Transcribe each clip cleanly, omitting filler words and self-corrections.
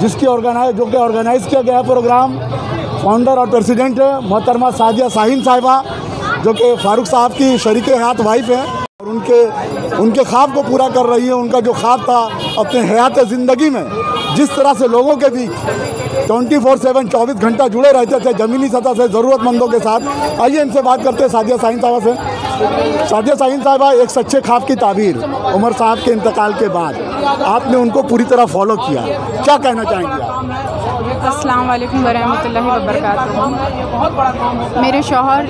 जो कि ऑर्गेनाइज़ किया गया प्रोग्राम। फाउंडर और प्रेसिडेंट मोहतरमा सादिया शाहीन साहिबा, जो कि फ़ारूक साहब की शरीके हयात वाइफ हैं और उनके ख्वाब को पूरा कर रही है। उनका जो ख्वाब था अपने हयात ज़िंदगी में जिस तरह से लोगों के बीच 24/7 24 घंटा जुड़े रहते थे ज़मीनी सतह से ज़रूरतमंदों के साथ। आइए इनसे बात करते हैं सादिया शाहीन साहिबा से। सादिया शाहीन साहिबा, एक सच्चे ख्वाब की ताबीर उमर साहब के इंतकाल के बाद आपने उनको पूरी तरह फॉलो किया, क्या कहना चाहेंगे आप? अस्सलाम वालेकुम वरहमतुल्लाहि वबरकातुहू। मेरे शौहर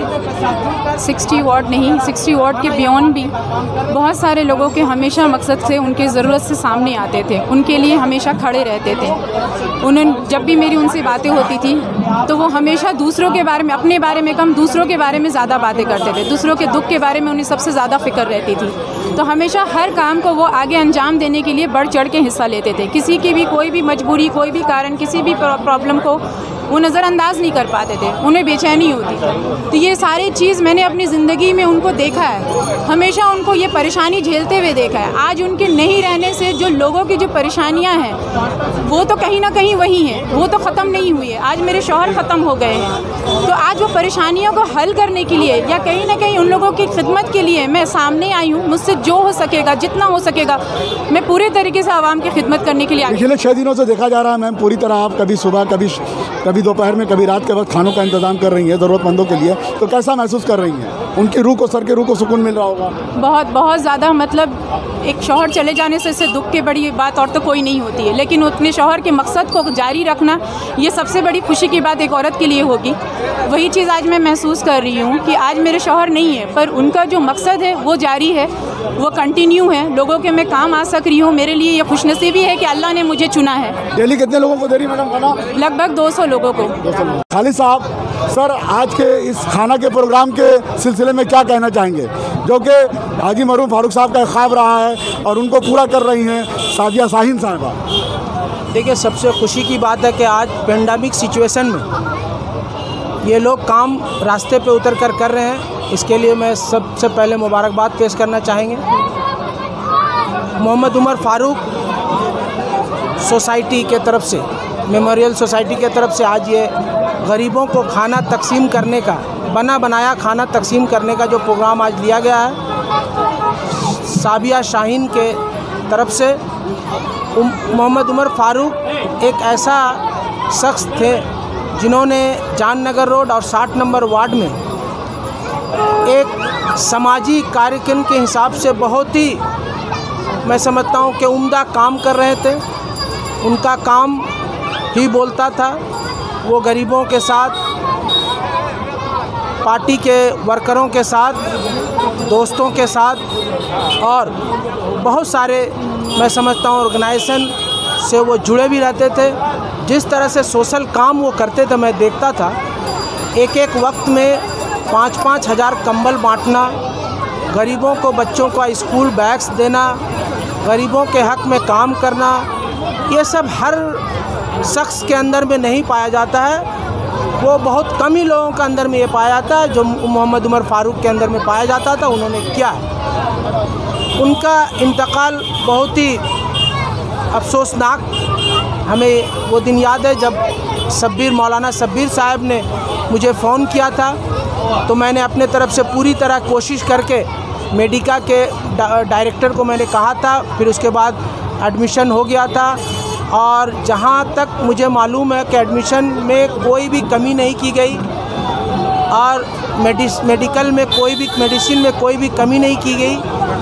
60 वाट नहीं, 60 वाट के बियॉन्ड भी बहुत सारे लोगों के हमेशा मकसद से उनके ज़रूरत से सामने आते थे, उनके लिए हमेशा खड़े रहते थे। जब भी मेरी उनसे बातें होती थी तो वो हमेशा दूसरों के बारे में, अपने बारे में कम, दूसरों के बारे में ज़्यादा बातें करते थे। दूसरों के दुख के बारे में उन्हें सबसे ज़्यादा फ़िक्र रहती थी। तो हमेशा हर काम को वो आगे अंजाम देने के लिए बढ़ चढ़ के हिस्सा लेते थे। किसी की भी कोई भी मजबूरी, कोई भी कारण, किसी भी प्रॉब्लम को वो नज़रअंदाज नहीं कर पाते थे, उन्हें बेचैनी होती। तो ये सारी चीज़ मैंने अपनी ज़िंदगी में उनको देखा है, हमेशा उनको ये परेशानी झेलते हुए देखा है। आज उनके नहीं रहने से जो लोगों की जो परेशानियां हैं वो तो कहीं ना कहीं वही हैं, वो तो ख़त्म नहीं हुई है। आज मेरे शौहर ख़त्म हो गए हैं, तो आज वो परेशानियों को हल करने के लिए या कहीं ना कहीं उन लोगों की खिदमत के लिए मैं सामने आई हूँ। मुझसे जो हो सकेगा, जितना हो सकेगा, मैं पूरे तरीके से आवाम की खिदमत करने के लिए आई। पिछले 6 दिनों से देखा जा रहा है मैम, पूरी तरह आप कभी सुबह कभी दोपहर में, कभी रात के वक्त खानों का इंतजाम कर रही हैं ज़रूरतमंदों के लिए। तो कैसा महसूस कर रही हैं? उनकी रूह को, सर के रूह को सुकून मिल रहा होगा? बहुत ज़्यादा। मतलब एक शौहर चले जाने से इससे दुख की बड़ी बात और तो कोई नहीं होती है, लेकिन अपने शौहर के मकसद को जारी रखना ये सबसे बड़ी खुशी की बात एक औरत के लिए होगी। वही चीज़ आज मैं महसूस कर रही हूँ कि आज मेरे शौहर नहीं है, पर उनका जो मकसद है वो जारी है, वो कंटिन्यू है। लोगों के मैं काम आ सक रही हूँ, मेरे लिए ये खुशनसीबी है कि अल्लाह ने मुझे चुना है। डेली कितने लोगों को दे रही मैडम खाना? लगभग 200 लोगों को। खालिद साहब, सर आज के इस खाना के प्रोग्राम के सिलसिले में क्या कहना चाहेंगे, जो कि हाजी मरहूम फ़ारूक साहब का ख्वाब रहा है और उनको पूरा कर रही हैं सादिया शाहीन साहिबा? देखिए, सबसे खुशी की बात है कि आज पेंडेमिक सिचुएशन में ये लोग काम रास्ते पे उतर कर रहे हैं। इसके लिए मैं सबसे पहले मुबारकबाद पेश करना चाहेंगे। मोहम्मद उमर फ़ारूक सोसाइटी के तरफ से, मेमोरियल सोसाइटी के तरफ से आज ये गरीबों को खाना तकसीम करने का, बना बनाया खाना तकसीम करने का जो प्रोग्राम आज लिया गया है सादिया शाहीन के तरफ से। मोहम्मद उमर फ़ारूक एक ऐसा शख्स थे जिन्होंने जाननगर रोड और 60 नंबर वार्ड में एक समाजी कार्यक्रम के हिसाब से बहुत ही, मैं समझता हूँ कि उम्दा काम कर रहे थे। उनका काम ही बोलता था। वो गरीबों के साथ, पार्टी के वर्करों के साथ, दोस्तों के साथ और बहुत सारे, मैं समझता हूँ, ऑर्गेनाइजेशन से वो जुड़े भी रहते थे। जिस तरह से सोशल काम वो करते थे, मैं देखता था। एक एक वक्त में 5-5 हज़ार कंबल बांटना, गरीबों को, बच्चों को स्कूल बैग्स देना, गरीबों के हक़ में काम करना, ये सब हर शख्स के अंदर में नहीं पाया जाता है। वो बहुत कम ही लोगों के अंदर में ये पाया जाता है जो मोहम्मद उमर फ़ारूक के अंदर में पाया जाता था। उन्होंने किया, उनका इंतकाल बहुत ही अफसोसनाक, हमें वो दिन याद है जब मौलाना शब्बीर साहब ने मुझे फ़ोन किया था, तो मैंने अपने तरफ से पूरी तरह कोशिश करके मेडिका के डायरेक्टर को मैंने कहा था। फिर उसके बाद एडमिशन हो गया था और जहाँ तक मुझे मालूम है कि एडमिशन में कोई भी कमी नहीं की गई और मेडिकल में कोई भी, मेडिसिन में कोई भी कमी नहीं की गई।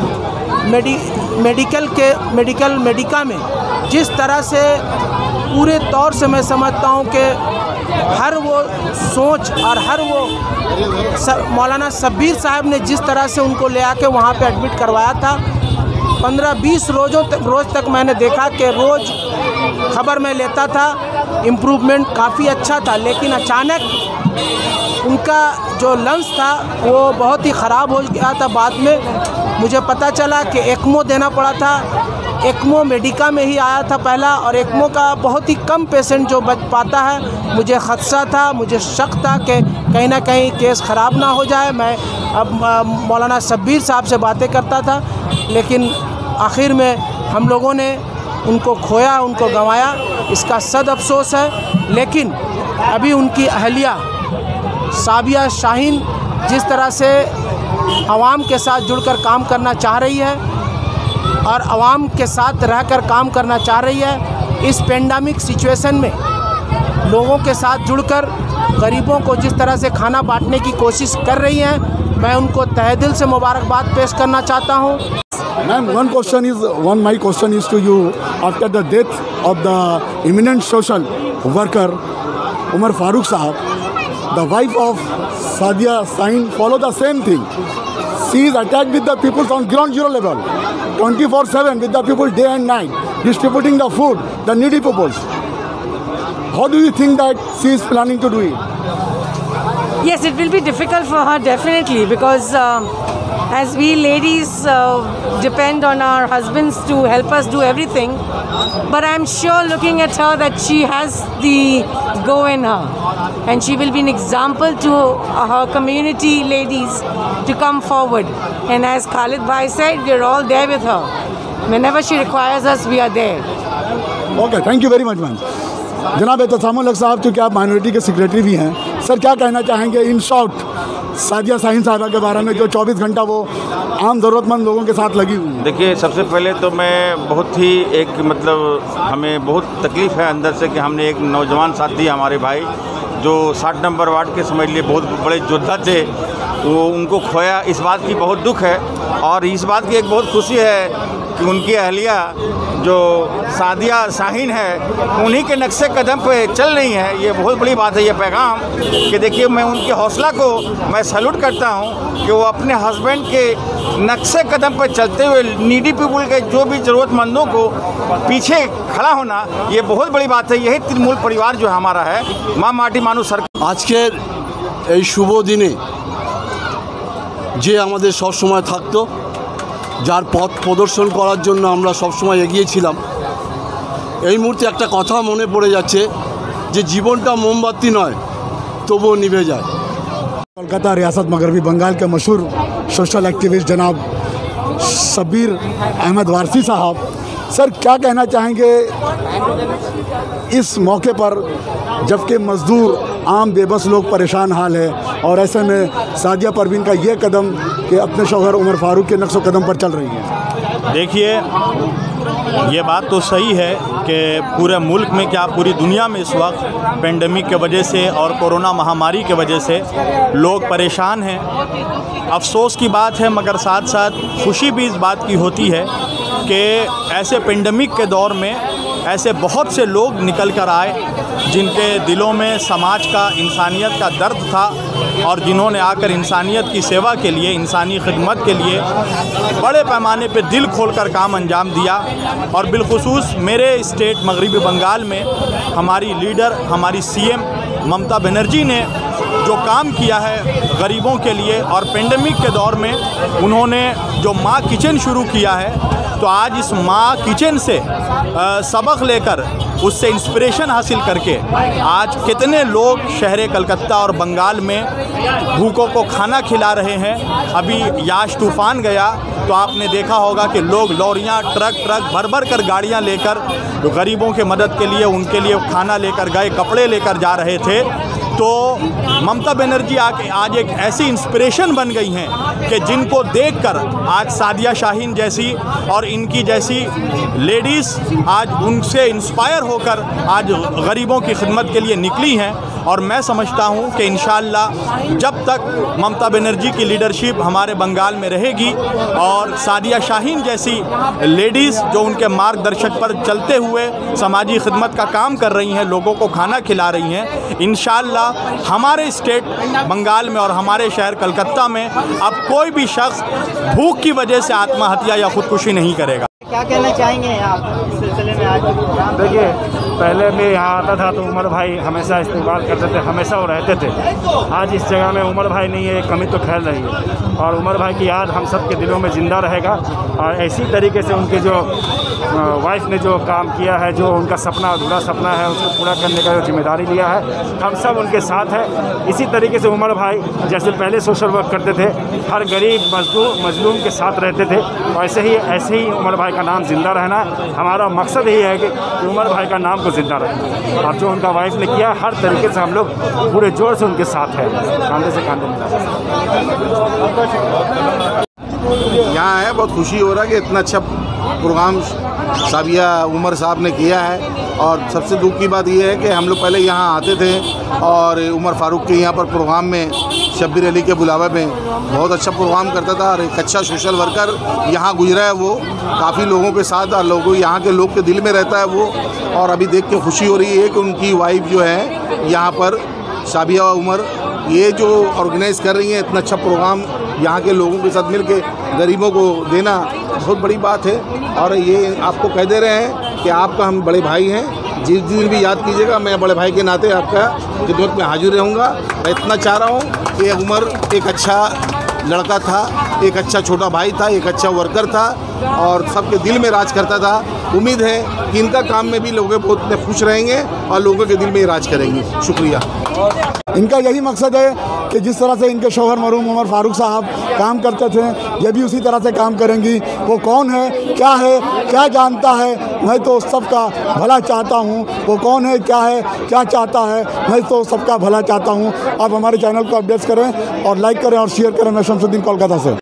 मेडिका में जिस तरह से पूरे तौर से मैं समझता हूँ कि हर वो सोच और हर वो मौलाना शब्बीर साहब ने जिस तरह से उनको ले आके वहाँ पे एडमिट करवाया था, 15-20 रोज़ तक मैंने देखा कि रोज़ खबर मैं लेता था, इम्प्रूवमेंट काफ़ी अच्छा था। लेकिन अचानक उनका जो लंग्स था वो बहुत ही ख़राब हो गया था। बाद में मुझे पता चला कि एक्मो देना पड़ा था। एक्मो मेडिका में ही आया था पहला, और एक्मो का बहुत ही कम पेशेंट जो बच पाता है। मुझे खदशा था, मुझे शक था कि कहीं ना कहीं केस ख़राब ना हो जाए। मैं अब मौलाना शब्बीर साहब से बातें करता था, लेकिन आखिर में हम लोगों ने उनको खोया, उनको गंवाया, इसका सद अफसोस है। लेकिन अभी उनकी अहलिया सादिया शाहीन जिस तरह से आवाम के साथ जुड़कर काम करना चाह रही है और आवाम के साथ रहकर काम करना चाह रही है, इस पेंडेमिक सिचुएशन में लोगों के साथ जुड़कर गरीबों को जिस तरह से खाना बांटने की कोशिश कर रही हैं, मैं उनको तहे दिल से मुबारकबाद पेश करना चाहता हूं। Ma'am, my question is to you. After the death of the eminent social worker Umar Farooq Sahab, the wife of Sadia Shahin follow the same thing. She is attacked with the people on ground zero level, 24/7 with the people day and night, distributing the food, the needy people. How do you think that she is planning to do it? Yes, it will be difficult for her definitely, because as we ladies depend on our husbands to help us do everything, but I'm sure looking at her that she has the go in her, and she will be an example to her community ladies to come forward. And as Khalid Bhai said, we're all there with her. Whenever she requires us, we are there. Okay, thank you very much, ma'am. जनाब एहतसामुल हक साहब, चूँकि आप minority के secretary भी हैं, sir क्या कहना चाहेंगे इन शॉर्ट सादिया शाहीन साहिबा के बारे में, जो 24 घंटा वो आम ज़रूरतमंद लोगों के साथ लगी हुई है? देखिए, सबसे पहले तो मैं बहुत ही हमें बहुत तकलीफ़ है अंदर से कि हमने एक नौजवान साथी हमारे भाई जो 60 नंबर वार्ड के समझ लिए बहुत बड़े योद्धा थे, वो उनको खोया। इस बात की बहुत दुख है और इस बात की एक बहुत खुशी है कि उनकी अहलिया जो सादिया शाहीन है उन्हीं के नक्शे कदम पे चल रही हैं। ये बहुत बड़ी बात है, ये पैगाम कि देखिए, मैं उनके हौसला को मैं सैल्यूट करता हूँ कि वो अपने हस्बैंड के नक्शे कदम पर चलते हुए नीडी पीपल के जो भी ज़रूरतमंदों को पीछे खड़ा होना, ये बहुत बड़ी बात है। यही तृणमूल परिवार जो हमारा है, माँ माटी मानुष सरकार। আজকের এই শুভ দিনে যে আমাদের সব সময় থাকতো, যার পথ প্রদর্শন করার জন্য আমরা সব সময় এগিয়েছিলাম, এই মুহূর্তে একটা কথা মনে পড়ে যাচ্ছে যে জীবনটা মোমবাতি নয়, তবুও নিভে যায়। कोलकाता रियासत मगरबी बंगाल के मशहूर सोशल एक्टिविस्ट जनाब शब्बीर अहमद वारसी साहब, सर क्या कहना चाहेंगे इस मौके पर, जबकि मज़दूर आम बेबस लोग परेशान हाल है, और ऐसे में सादिया परवीन का ये कदम कि अपने शौहर उमर फारूक के नक्शो कदम पर चल रही है? देखिए, ये बात तो सही है कि पूरे मुल्क में क्या पूरी दुनिया में इस वक्त पेंडेमिक के वजह से और कोरोना महामारी के वजह से लोग परेशान हैं। अफसोस की बात है, मगर साथ साथ खुशी भी इस बात की होती है कि ऐसे पेंडेमिक के दौर में ऐसे बहुत से लोग निकल कर आए जिनके दिलों में समाज का, इंसानियत का दर्द था, और जिन्होंने आकर इंसानियत की सेवा के लिए, इंसानी खिदमत के लिए बड़े पैमाने पे दिल खोलकर काम अंजाम दिया। और बिलखुसूस मेरे स्टेट मगरबी बंगाल में हमारी लीडर, हमारी सीएम ममता बनर्जी ने जो काम किया है गरीबों के लिए, और पेंडेमिक के दौर में उन्होंने जो माँ किचन शुरू किया है, तो आज इस माँ किचन से सबक लेकर, उससे इंस्पिरेशन हासिल करके आज कितने लोग शहर कलकत्ता और बंगाल में भूखों को खाना खिला रहे हैं। अभी याश तूफ़ान गया तो आपने देखा होगा कि लोग लॉरियाँ, ट्रक भर भर कर गाड़ियाँ लेकर जो गरीबों के मदद के लिए, उनके लिए खाना लेकर गए, कपड़े लेकर जा रहे थे। तो ममता बनर्जी आके आज एक ऐसी इंस्पिरेशन बन गई हैं कि जिनको देखकर आज सादिया शाहीन जैसी और इनकी जैसी लेडीज़ आज उनसे इंस्पायर होकर आज गरीबों की खिदमत के लिए निकली हैं। और मैं समझता हूं कि इंशाअल्लाह जब तक ममता बनर्जी की लीडरशिप हमारे बंगाल में रहेगी और सादिया शाहीन जैसी लेडीज़ जो उनके मार्गदर्शक पर चलते हुए समाजी खिदमत का काम कर रही हैं, लोगों को खाना खिला रही हैं, इंशाअल्लाह हमारे स्टेट बंगाल में और हमारे शहर कलकत्ता में अब कोई भी शख्स भूख की वजह से आत्महत्या या खुदकुशी नहीं करेगा। क्या कहना चाहेंगे आप इस सिलसिले में? आज देखिए, पहले मैं यहाँ आता था तो उमर भाई हमेशा इस्तेमाल करते थे, हमेशा वो रहते थे। आज इस जगह में उमर भाई नहीं है, ये कमी तो खैर रही है, और उमर भाई की याद हम सब के दिलों में ज़िंदा रहेगा। और इसी तरीके से उनके जो वाइफ ने जो काम किया है, जो उनका सपना, अधूरा सपना है, उसको पूरा करने का जो जिम्मेदारी लिया है, हम सब उनके साथ हैं। इसी तरीके से उमर भाई जैसे पहले सोशल वर्क करते थे, हर गरीब मजलूम के साथ रहते थे, और ऐसे ही उमर भाई का नाम ज़िंदा रहना। हमारा मकसद यही है कि उमर भाई का नाम को ज़िंदा रखना, और जो उनका वाइफ ने किया हर तरीके से हम लोग पूरे जोर से उनके साथ हैं, कांधे से कांधे मिला। यहाँ है बहुत खुशी हो रहा है कि इतना अच्छा प्रोग्राम साबिया उमर साहब ने किया है। और सबसे दुख की बात यह है कि हम लोग पहले यहाँ आते थे और उमर फारूक के यहाँ पर प्रोग्राम में शब्बीर अली के बुलावे में बहुत अच्छा प्रोग्राम करता था, और एक अच्छा सोशल वर्कर यहाँ गुजरा है वो काफ़ी लोगों के साथ, और लोगों यहाँ के लोग के दिल में रहता है वो। और अभी देख के खुशी हो रही है कि उनकी वाइफ जो है यहाँ पर साबिया उमर ये जो ऑर्गेनाइज़ कर रही हैं इतना अच्छा प्रोग्राम यहाँ के लोगों के साथ मिल के गरीबों को देना बहुत बड़ी बात है। और ये आपको कह दे रहे हैं कि आपका हम बड़े भाई हैं, जिस दिन भी याद कीजिएगा मैं बड़े भाई के नाते आपका खिदमत में हाजिर रहूँगा। मैं इतना चाह रहा हूँ कि उमर एक अच्छा लड़का था, एक अच्छा छोटा भाई था, एक अच्छा वर्कर था और सबके दिल में राज करता था। उम्मीद है कि इनका काम में भी लोग बहुत खुश रहेंगे और लोगों के दिल में राज करेंगे। शुक्रिया। इनका यही मकसद है कि जिस तरह से इनके शौहर मरहूम उमर फारूक साहब काम करते थे, ये भी उसी तरह से काम करेंगी। वो कौन है, क्या जानता है, मैं तो सबका भला चाहता हूँ। वो कौन है, क्या चाहता है, मैं तो सबका भला चाहता हूँ। आप हमारे चैनल को अपडेट करें और लाइक करें और शेयर करें। मैं शमसुद्दीन कोलकाता से।